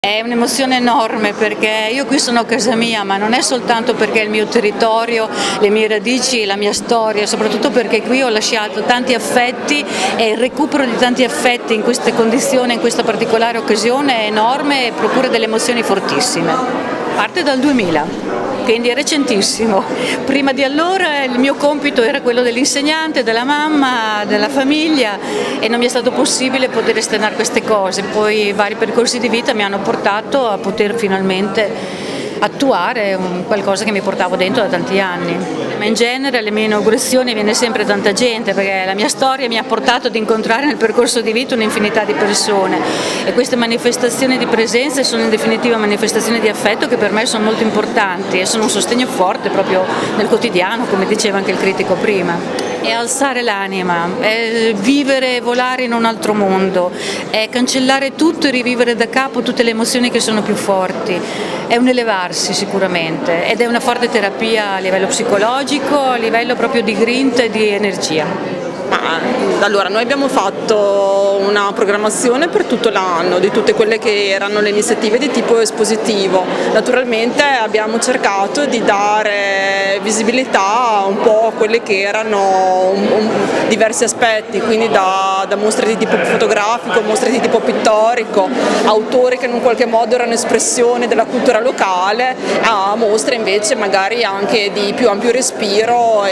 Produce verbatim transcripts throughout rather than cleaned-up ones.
È un'emozione enorme perché io qui sono a casa mia, ma non è soltanto perché è il mio territorio, le mie radici, la mia storia, soprattutto perché qui ho lasciato tanti affetti e il recupero di tanti affetti in queste condizioni, in questa particolare occasione è enorme e procura delle emozioni fortissime. Parte dal duemila, quindi è recentissimo. Prima di allora il mio compito era quello dell'insegnante, della mamma, della famiglia e non mi è stato possibile poter esternare queste cose. Poi i vari percorsi di vita mi hanno portato a poter finalmente attuare un qualcosa che mi portavo dentro da tanti anni. Ma in genere alle mie inaugurazioni viene sempre tanta gente perché la mia storia mi ha portato ad incontrare nel percorso di vita un'infinità di persone e queste manifestazioni di presenza sono in definitiva manifestazioni di affetto che per me sono molto importanti e sono un sostegno forte proprio nel quotidiano, come diceva anche il critico prima. È alzare l'anima, è vivere e volare in un altro mondo, è cancellare tutto e rivivere da capo tutte le emozioni che sono più forti, è un elevarsi sicuramente ed è una forte terapia a livello psicologico, a livello proprio di grinta e di energia. Allora, noi abbiamo fatto una programmazione per tutto l'anno di tutte quelle che erano le iniziative di tipo espositivo. Naturalmente abbiamo cercato di dare visibilità un po' a quelle che erano un, un, diversi aspetti, quindi da, da mostre di tipo fotografico, mostre di tipo pittorico, autori che in un qualche modo erano espressione della cultura locale, a mostre invece magari anche di più ampio respiro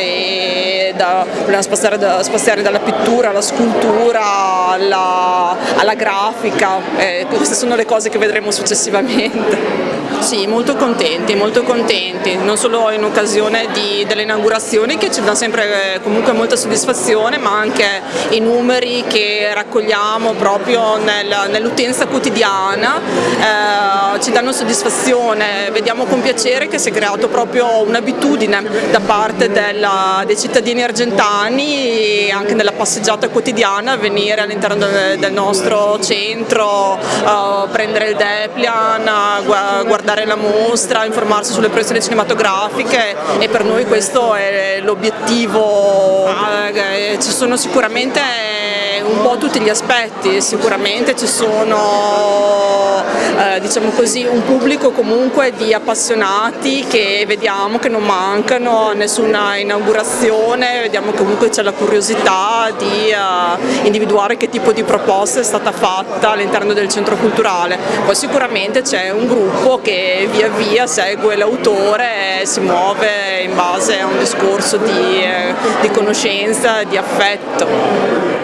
e da, volevamo spostare da, spostare dalla pittura alla scultura alla, alla grafica, eh, queste sono le cose che vedremo successivamente. Sì, molto contenti, molto contenti, non solo in occasione di, delle inaugurazioni che ci danno sempre eh, comunque molta soddisfazione, ma anche i numeri che raccogliamo proprio nel, nell'utenza quotidiana eh, ci danno soddisfazione, vediamo con piacere che si è creato proprio un'abitudine da parte della, dei cittadini argentani anche nella passeggiata quotidiana venire all'interno del, del nostro centro, eh, prendere il Deplian, guardare la mostra, informarsi sulle proiezioni cinematografiche e per noi questo è l'obiettivo. Ci sono sicuramente un po' tutti gli aspetti, sicuramente ci sono eh, diciamo così, un pubblico comunque di appassionati che vediamo che non mancano a nessuna inaugurazione, vediamo che comunque c'è la curiosità di uh, individuare che tipo di proposta è stata fatta all'interno del centro culturale. Poi sicuramente c'è un gruppo che via via segue l'autore e si muove in base a un discorso di, eh, di conoscenza, di affetto.